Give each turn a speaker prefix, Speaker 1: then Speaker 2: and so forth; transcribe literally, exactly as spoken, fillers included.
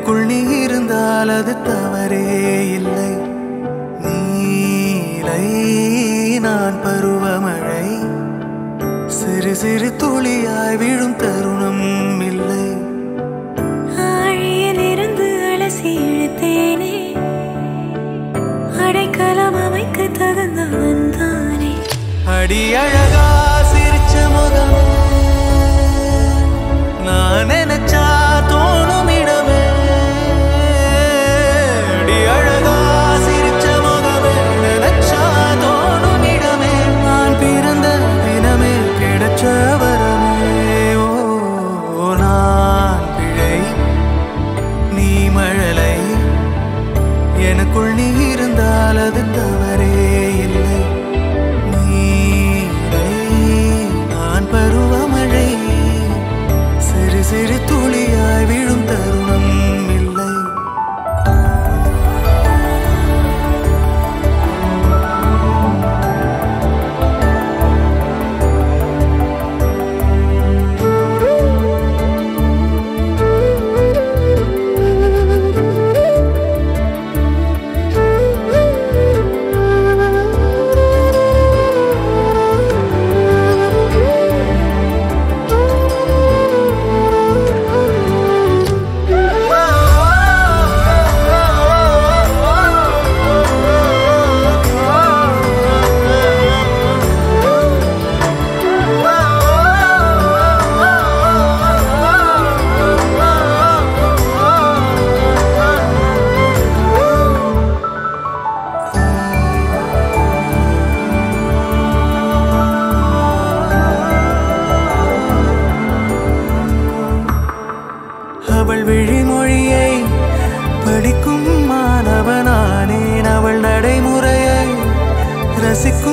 Speaker 1: எனக்குள் நீ இருந்தால் அது தவறே இல்லை. நீலை நான் பருவமழை, சிறு சிறு துளியாய் விழும் தருணம் இல்லை.
Speaker 2: ஆழியில் இருந்து அலசி இழுத்தேனே, அடைக்கலம் அமைக்க தகுந்தவன் தானே.
Speaker 1: அடி அழகா சிரிச்ச முகம், நான் நினைச்சா தோணும் இடமே. அடி அழகா சிரிச்ச முகமே, நினைச்சா தோணும் இடமே. நான் பிறந்த தினமே கிடைச்ச வரமே. ஓ நான் பிழை, நீ மழலை, எனக்குள் நீ இருந்தால் அது தவறே இல்லை. நீலை நான் பருவமழை, சிறு சிறு துளியாய் விழும் தருணம் இல்லை. அவள் விழிமொழியை படிக்கும் மாணவனானேன், அவள் நடைமுறையை ரசிக்கும்